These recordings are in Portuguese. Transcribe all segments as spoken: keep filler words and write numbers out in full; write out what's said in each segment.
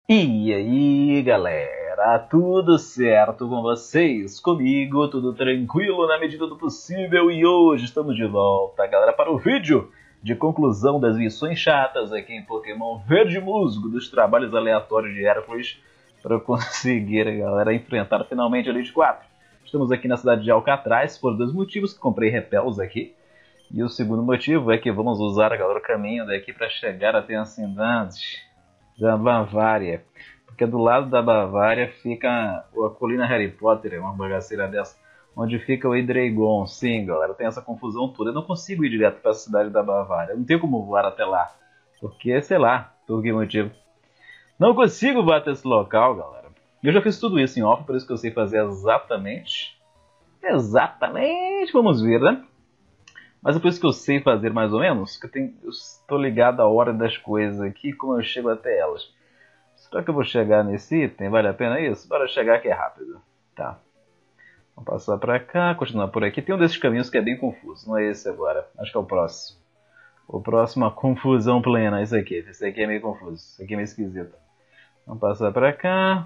E aí galera, tudo certo com vocês? Comigo tudo tranquilo na medida do possível e hoje estamos de volta, galera, para o vídeo de conclusão das missões chatas aqui em Pokémon Verde Musgo, dos trabalhos aleatórios de Hércules, para eu conseguir, galera, enfrentar finalmente a Elite quatro. Estamos aqui na cidade de Alcatraz por dois motivos, que comprei repels aqui. E o segundo motivo é que vamos usar, galera, o caminho daqui para chegar até a cidade da Bavária. Porque do lado da Bavária fica a colina Harry Potter, uma bagaceira dessa, onde fica o Hidreigon. Sim, galera, tem essa confusão toda. Eu não consigo ir direto para a cidade da Bavária. Eu não tenho como voar até lá. Porque, sei lá, por que motivo. Não consigo voar até esse local, galera. Eu já fiz tudo isso em off, por isso que eu sei fazer exatamente. Exatamente, vamos ver, né? Mas é por isso que eu sei fazer mais ou menos, que eu, tenho, eu estou ligado à hora das coisas aqui, como eu chego até elas. Será que eu vou chegar nesse item? Vale a pena isso? Bora chegar que é rápido. Tá. Vamos passar pra cá, continuar por aqui. Tem um desses caminhos que é bem confuso, não é esse agora. Acho que é o próximo. O próximo é a confusão plena, esse aqui. Esse aqui é meio confuso, esse aqui é meio esquisito. Vamos passar pra cá.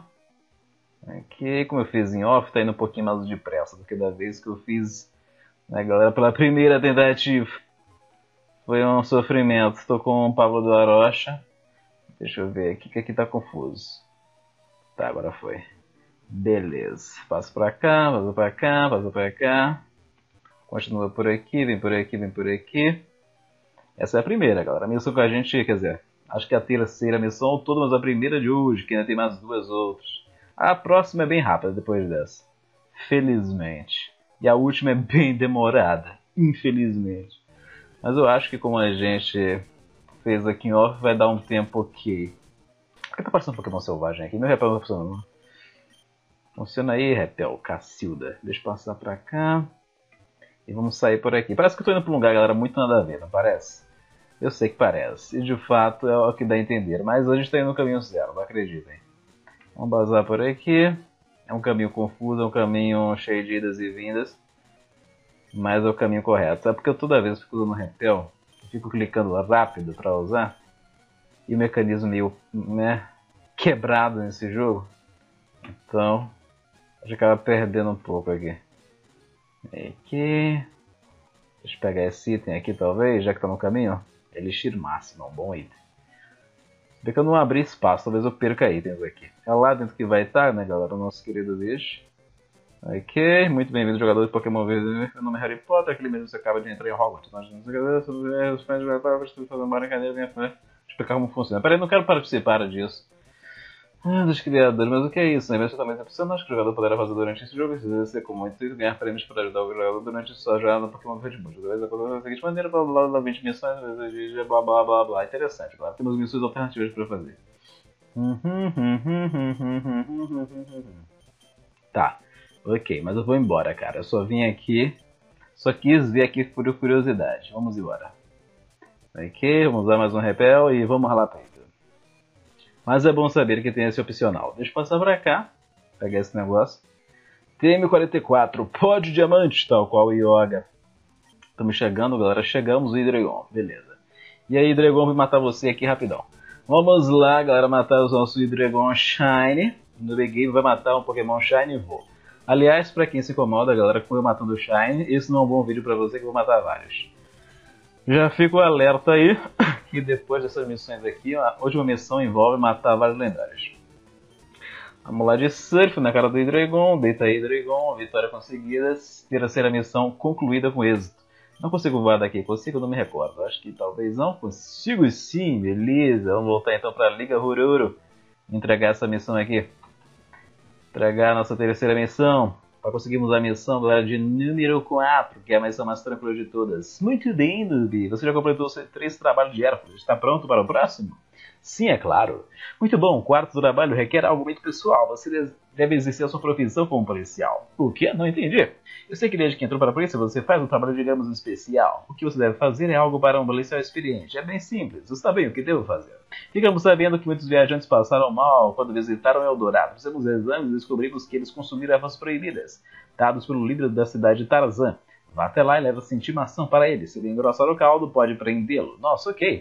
Aqui, como eu fiz em off, tá indo um pouquinho mais depressa do que da vez que eu fiz... Né, galera, pela primeira tentativa foi um sofrimento. Estou com o Pablo do Arocha. Deixa eu ver aqui que aqui tá confuso. Tá, agora foi. Beleza. Passo pra cá, passo pra cá, passo pra cá. Continua por aqui, vem por aqui, vem por aqui. Essa é a primeira, galera. A missão que a gente, quer dizer, acho que é a terceira missão toda, mas a primeira de hoje, que ainda tem mais duas outras. A próxima é bem rápida depois dessa. Felizmente. E a última é bem demorada, infelizmente. Mas eu acho que como a gente fez aqui em off, vai dar um tempo ok. Por que tá parecendo um Pokémon selvagem aqui? Meu repel não tá funcionando. Funciona aí, repel, Cacilda. Deixa eu passar pra cá. E vamos sair por aqui. Parece que eu tô indo pra um lugar, galera, muito nada a ver, não parece? Eu sei que parece. E de fato é o que dá a entender. Mas hoje a gente tá indo no caminho zero, não acreditem. Vamos bazar por aqui. É um caminho confuso, é um caminho cheio de idas e vindas. Mas é o caminho correto. Sabe porque eu toda vez fico usando repel, fico clicando rápido para usar. E o mecanismo meio, né, quebrado nesse jogo. Então, a gente acaba perdendo um pouco aqui. Aqui. Deixa eu pegar esse item aqui talvez, já que está no caminho. Elixir máximo, é um bom item. Bem que eu não abri espaço, talvez eu perca itens aqui. É lá dentro que vai estar, né, galera, o nosso querido bicho. Ok, muito bem-vindo, jogador de Pokémon Verde. Meu nome é Harry Potter, aquele mesmo que você acaba de entrar em Hogwarts. Nós não sei os fãs de Batalha, estou fazendo uma brincadeira, minha fã. Explicar como funciona. Peraí, não quero participar disso. Ah, dos criadores, mas o que é isso? Né? Isso também é opcional, que o jogador poderá fazer durante esse jogo, precisa ser comum e ganhar prêmios para ajudar o jogador durante sua jornada no Pokémon Verde Musgo. Talvez aconteça da seguinte maneira, blá blá blá, vinte missões, blá blá blá blá. Interessante, claro, temos missões alternativas para fazer. Tá, ok, mas eu vou embora, cara. Eu só vim aqui, só quis ver aqui por curiosidade. Vamos embora. Ok, vamos usar mais um repel e vamos ralar peito. Mas é bom saber que tem esse opcional. Deixa eu passar pra cá, pegar esse negócio. T M quarenta e quatro, pó de diamante, tal qual o Yoga. Estamos chegando, galera. Chegamos, o Hidreigon, beleza. E aí, Hidreigon, vou matar você aqui rapidão. Vamos lá, galera, matar os nossos Hidreigon Shine. No Big Game vai matar um Pokémon Shine e vou. Aliás, pra quem se incomoda, galera, com eu matando o Shine, esse não é um bom vídeo pra você que eu vou matar vários. Já fico alerta aí, que depois dessas missões aqui, a última missão envolve matar vários lendários. Vamos lá de surf na cara do Hidreigon, deita aí Hidreigon, vitória conseguida, terceira missão concluída com êxito. Não consigo voar daqui, consigo? Não me recordo, acho que talvez não, consigo sim, beleza. Vamos voltar então para a Liga Hururu, entregar essa missão aqui. Entregar a nossa terceira missão. Para conseguirmos a missão, galera, de número quatro, que é a missão mais tranquila de todas. Muito bem, Noob. Você já completou os três trabalhos de Hércules. Está pronto para o próximo? Sim, é claro. Muito bom. O quarto trabalho requer algo muito pessoal. Você deve exercer a sua profissão como policial. O quê? Não entendi. Eu sei que desde que entrou para a polícia você faz um trabalho, digamos, especial. O que você deve fazer é algo para um policial experiente. É bem simples. Você está bem o que devo fazer. Ficamos sabendo que muitos viajantes passaram mal quando visitaram Eldorado. Fizemos exames e descobrimos que eles consumiram ervas proibidas, dados pelo líder da cidade de Tarzan. Vá até lá e leve essa intimação para ele. Se ele engrossar o caldo, pode prendê-lo. Nossa, ok.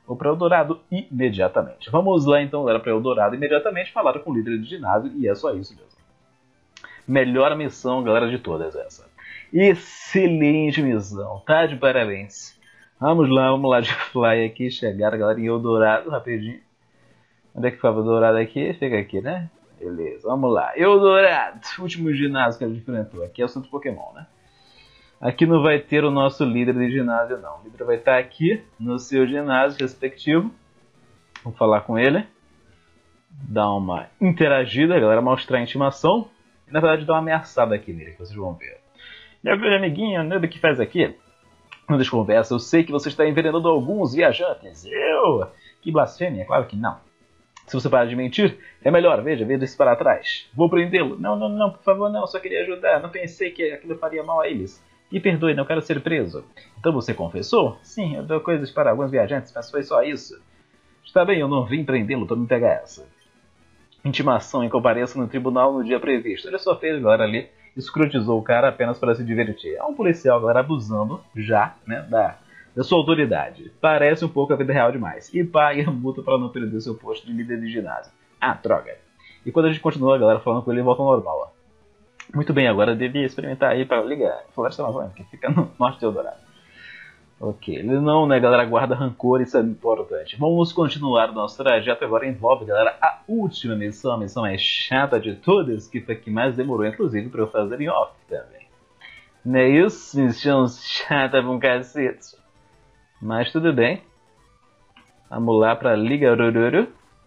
Vou para Eldorado imediatamente. Vamos lá então, galera, para Eldorado imediatamente. Falaram com o líder de ginásio e é só isso mesmo. Melhor missão, galera, de todas essa. Excelente missão, tá de parabéns. Vamos lá, vamos lá de fly aqui, chegar, galera, em Eldorado, rapidinho. Onde é que foi o Eldorado aqui? Fica aqui, né? Beleza, vamos lá. Eldorado, último ginásio que a gente enfrentou. Aqui é o centro Pokémon, né? Aqui não vai ter o nosso líder de ginásio, não. O líder vai estar aqui no seu ginásio respectivo. Vou falar com ele. Dar uma interagida, galera, mostrar a intimação. E, na verdade, dar uma ameaçada aqui nele, que vocês vão ver. Meu grande amiguinho, né, do que faz aqui? Não desconversa, eu sei que você está envenenando alguns viajantes. Eu? Que blasfêmia, claro que não. Se você parar de mentir, é melhor, veja, veja isso para trás. Vou prendê-lo. Não, não, não, por favor, não, só queria ajudar. Não pensei que aquilo faria mal a eles. Me perdoe, não quero ser preso. Então você confessou? Sim, eu dou coisas para alguns viajantes, mas foi só isso. Está bem, eu não vim prendê-lo, então me pega essa. Intimação em compareça no tribunal no dia previsto. Ele só fez, galera, ali, escrotizou o cara apenas para se divertir. É um policial, galera, abusando já, né, da, da sua autoridade. Parece um pouco a vida real demais. E pague a multa para não perder seu posto de líder de ginásio. Ah, droga. E quando a gente continua, galera, falando com ele, volta ao normal, ó. Muito bem, agora eu devia experimentar aí para ligar Floresta Amazônica, que fica no norte de Eldorado. Ok, ele não, né, galera, guarda rancor, isso é importante. Vamos continuar o nosso trajeto, agora envolve, galera, a última missão, a missão mais chata de todas, que foi a que mais demorou, inclusive, para eu fazer em off também. Não é isso? Missão chata pra um cacete. Mas tudo bem. Vamos lá para Liga Orororo.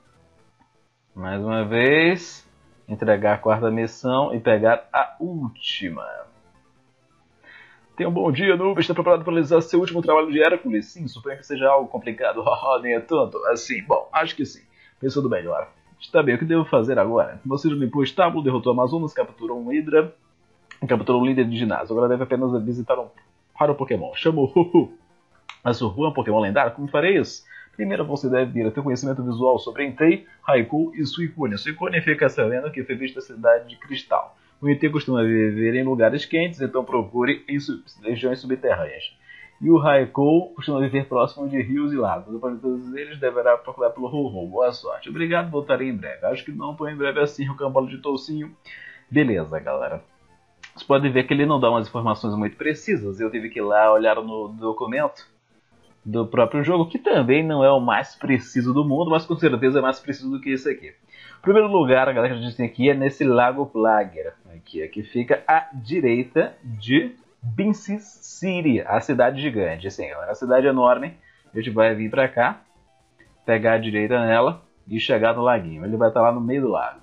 Mais uma vez. Entregar a quarta missão e pegar a última. Tenha um bom dia, Noob. Está preparado para realizar seu último trabalho de Hércules? Sim, suponho que seja algo complicado. Nem é tanto assim. Bom, acho que sim. Pensando melhor. Está bem, o que devo fazer agora? Você já limpou o estábulo, derrotou Amazonas, capturou um Hydra e capturou um líder de ginásio. Agora deve apenas visitar um raro Pokémon. Chama o Huhu. A Surbu é um Pokémon lendário? Como farei isso? Primeiro você deve vir a ter conhecimento visual sobre Entei, Raikou e Suicune. Suicune fica sabendo que foi vista a cidade de Cristal. O Entei costuma viver em lugares quentes, então procure em sub regiões subterrâneas. E o Raikou costuma viver próximo de rios e lagos. Depois de todos eles, deverá procurar pelo Ho-Ho. Boa sorte. Obrigado, voltarei em breve. Acho que não tão em breve assim, o cambalo de toucinho. Beleza, galera. Você pode ver que ele não dá umas informações muito precisas. Eu tive que ir lá olhar no documento do próprio jogo, que também não é o mais preciso do mundo, mas com certeza é mais preciso do que esse aqui. O primeiro lugar, galera, que a gente tem aqui é nesse Lago Plager, aqui, aqui fica à direita de Binsis City, a cidade gigante. Assim, galera, a cidade enorme. A gente vai vir pra cá, pegar a direita nela e chegar no laguinho. Ele vai estar lá no meio do lago.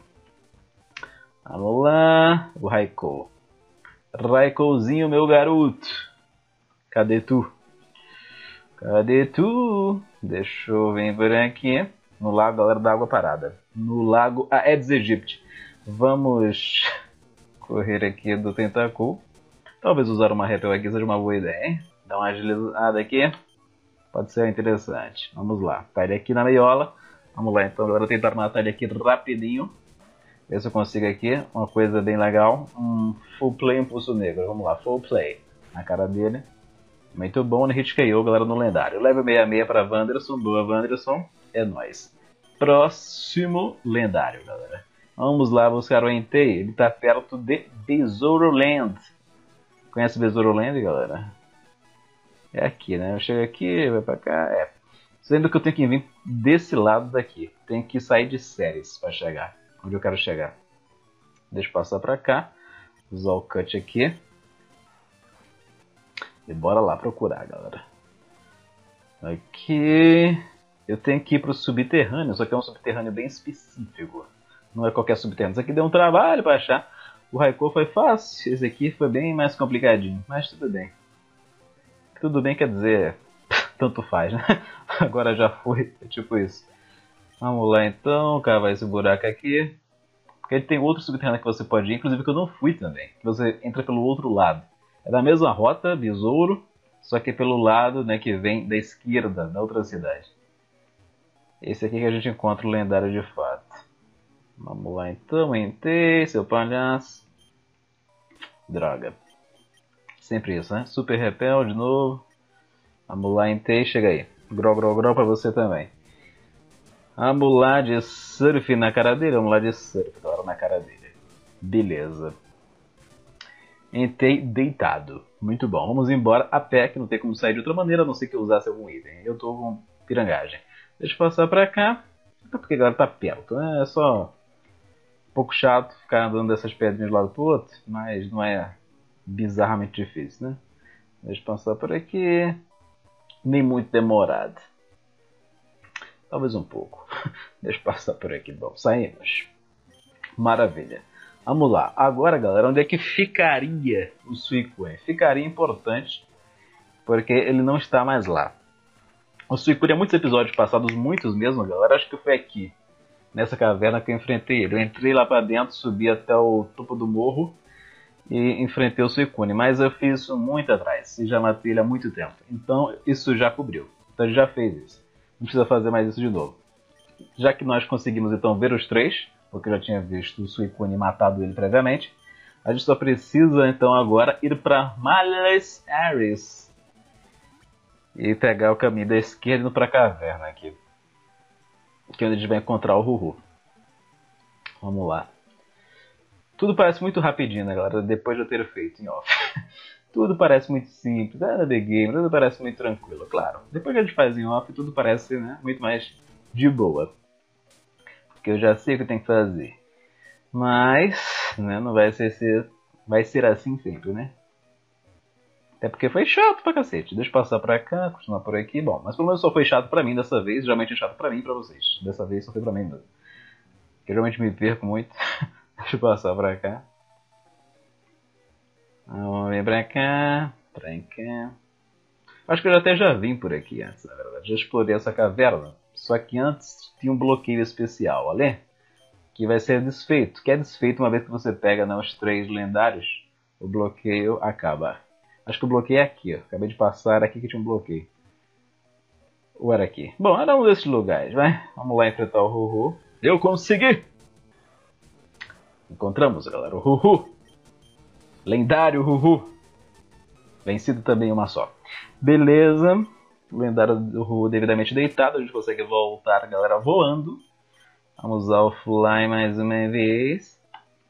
Vamos lá, o Raikou. Raikouzinho, meu garoto. Cadê tu? Cadê tu? Deixa eu vir por aqui. No lago, galera, da água parada. No lago Aedes aegypti. Vamos correr aqui do Tentacool. Talvez usar uma repel aqui seja uma boa ideia, hein? Dar uma agilizada aqui. Pode ser interessante. Vamos lá. Tá ele aqui na meiola. Vamos lá, então, agora tentar matar ele aqui rapidinho. Ver se eu consigo aqui uma coisa bem legal. Um full play, um pulso negro. Vamos lá, full play. Na cara dele. Muito bom, no hit K O, galera, no lendário. Level sessenta e seis para Wanderson. Boa, Wanderson. É nóis. Próximo lendário, galera. Vamos lá buscar o Entei. Ele tá perto de Besouro Land. Conhece Besouro Land, galera? É aqui, né? Eu chego aqui, vai pra cá. É. Sendo que eu tenho que vir desse lado daqui. Tenho que sair de séries para chegar. Onde eu quero chegar. Deixa eu passar pra cá. Usar o cut aqui. E bora lá procurar, galera. Aqui. Eu tenho que ir pro subterrâneo, só que é um subterrâneo bem específico. Não é qualquer subterrâneo. Isso aqui deu um trabalho pra achar. O Raikou foi fácil, esse aqui foi bem mais complicadinho. Mas tudo bem. Tudo bem quer dizer, tanto faz, né? Agora já foi, é tipo isso. Vamos lá então, cavar esse buraco aqui. Porque ele tem outro subterrâneo que você pode ir, inclusive que eu não fui também. Que você entra pelo outro lado. É da mesma rota, Besouro, só que pelo lado, né, que vem da esquerda, da outra cidade. Esse aqui que a gente encontra o lendário de fato. Vamos lá então, Entei, seu palhaço. Droga. Sempre isso, né? Super repel de novo. Vamos lá, Entei, chega aí. Grau, grau, grau pra você também. Vamos lá de surf na cara dele. Vamos lá de surf agora na cara dele. Beleza. Entrei deitado. Muito bom. Vamos embora a pé, que não tem como sair de outra maneira, a não ser que eu usasse algum item. Eu tô com pirangagem. Deixa eu passar pra cá. Até porque agora tá perto, né? É só um pouco chato ficar andando dessas pedrinhas de um lado pro outro, mas não é bizarramente difícil, né? Deixa eu passar por aqui. Nem muito demorado. Talvez um pouco. Deixa eu passar por aqui. Bom, saímos. Maravilha. Vamos lá. Agora, galera, onde é que ficaria o Suicune? Ficaria importante, porque ele não está mais lá. O Suicune, há muitos episódios passados, muitos mesmo, galera, acho que foi aqui, nessa caverna que eu enfrentei ele. Eu entrei lá pra dentro, subi até o topo do morro e enfrentei o Suicune. Mas eu fiz isso muito atrás, e já matei ele há muito tempo. Então, isso já cobriu. Então, ele já fez isso. Não precisa fazer mais isso de novo. Já que nós conseguimos, então, ver os três, porque eu já tinha visto o Suicune matado ele previamente, a gente só precisa, então, agora ir para Malleus Ares e pegar o caminho da esquerda indo para a caverna aqui, que é onde a gente vai encontrar o Hu-Hu. Vamos lá. Tudo parece muito rapidinho, né, galera? Depois de eu ter feito em off. Tudo parece muito simples, é The Game, tudo parece muito tranquilo, claro. Depois que a gente faz em off, tudo parece, né, muito mais de boa. Porque eu já sei o que tem que fazer. Mas, né, não vai ser, ser, vai ser assim sempre, né? Até porque foi chato pra cacete. Deixa eu passar pra cá, continuar por aqui. Bom, mas pelo menos só foi chato pra mim dessa vez. Geralmente é chato pra mim e pra vocês. Dessa vez só foi pra mim mesmo. Porque eu geralmente me perco muito. Deixa eu passar pra cá. Vamos vir pra cá. Pra cá. Acho que eu até já vim por aqui antes, na verdade. Já explorei essa caverna. Só que antes tinha um bloqueio especial, olha. Que vai ser desfeito. Que é desfeito uma vez que você pega, né, os três lendários. O bloqueio acaba. Acho que o bloqueio é aqui, ó. Acabei de passar, era aqui que tinha um bloqueio. Ou era aqui? Bom, era um desses lugares, vai. Vamos lá enfrentar o Hu-Hu. Eu consegui! Encontramos, galera, o Hu-Hu. Lendário Hu-Hu. Vencido também uma só. Beleza. O lendário do Hu-Hu devidamente deitado. A gente consegue voltar, galera, voando. Vamos usar o Fly mais uma vez.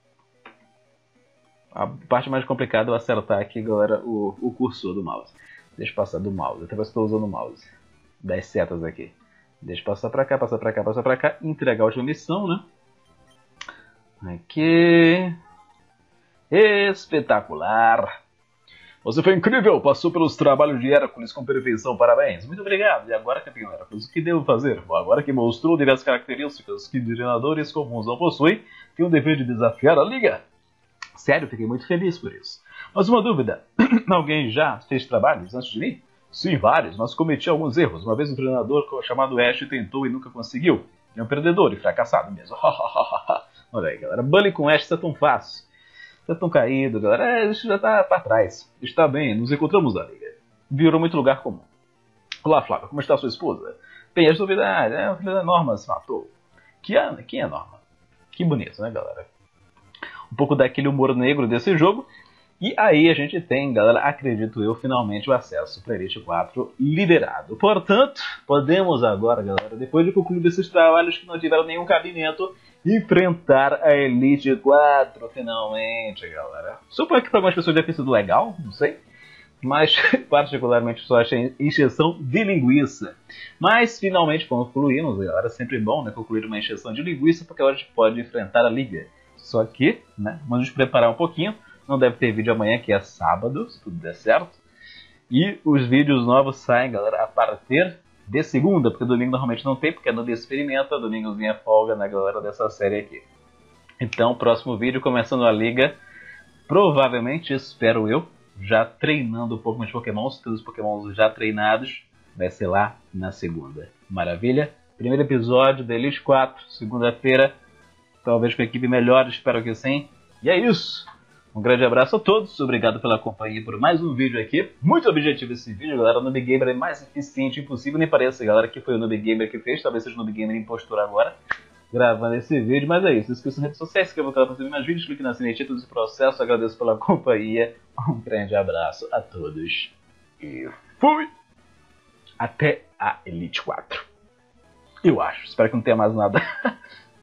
A parte mais complicada é acertar aqui, galera, o, o cursor do mouse. Deixa eu passar do mouse. Até parece que estou usando o mouse. Das setas aqui. Deixa eu passar pra cá, passar pra cá, passar pra cá. Entregar a última missão, né? Aqui. Espetacular. Você foi incrível. Passou pelos trabalhos de Hércules com perfeição. Parabéns. Muito obrigado. E agora, campeão Hércules, o que devo fazer? Bom, agora que mostrou diversas características que treinadores comuns não possuem, tem o dever de desafiar a liga. Sério, fiquei muito feliz por isso. Mas uma dúvida, alguém já fez trabalhos antes de mim? Sim, vários, mas cometi alguns erros. Uma vez um treinador chamado Ash tentou e nunca conseguiu. É um perdedor e fracassado mesmo. Olha aí, galera, bullying com Ash é tão fácil. Tá tão caído, galera. É, isso já tá pra trás. Está bem, nos encontramos na liga. Virou muito lugar comum. Olá, Flávia, como está sua esposa? Bem, as novidades, é, a filha da Norma se matou. Que é, quem é Norma? Que bonito, né, galera? Um pouco daquele humor negro desse jogo. E aí a gente tem, galera, acredito eu, finalmente o acesso para Elite quatro liberado. Portanto, podemos agora, galera, depois de concluir esses trabalhos que não tiveram nenhum cabimento, enfrentar a Elite quatro finalmente, galera. Suponho que para algumas pessoas deve ter sido legal, não sei. Mas particularmente só achei encheção de linguiça. Mas finalmente concluímos, galera. É sempre bom, né, concluir uma encheção de linguiça, porque agora a gente pode enfrentar a liga. Só que, né, vamos nos preparar um pouquinho. Não deve ter vídeo amanhã, que é sábado, se tudo der certo. E os vídeos novos saem, galera, a partir de segunda, porque domingo normalmente não tem, porque é no dia experimenta, domingozinho é folga, né, galera, dessa série aqui. Então, próximo vídeo, começando a liga, provavelmente, espero eu, já treinando um pouco mais Pokémons, todos os Pokémons já treinados, vai ser lá na segunda. Maravilha? Primeiro episódio da Elite quatro, segunda-feira, talvez com a equipe melhor, espero que sim. E é isso! Um grande abraço a todos, obrigado pela companhia por mais um vídeo aqui. Muito objetivo esse vídeo, galera. O Noob Gamer é mais eficiente impossível, nem parece, galera, que foi o Noob Gamer que fez. Talvez seja o Noob Gamer impostor agora, gravando esse vídeo. Mas é isso, inscreva-se nas redes sociais, se inscreva no canal para receber mais vídeos, clique na sinetinha, todo esse processo. Agradeço pela companhia, um grande abraço a todos e fui! Até a Elite quatro. Eu acho. Espero que não tenha mais nada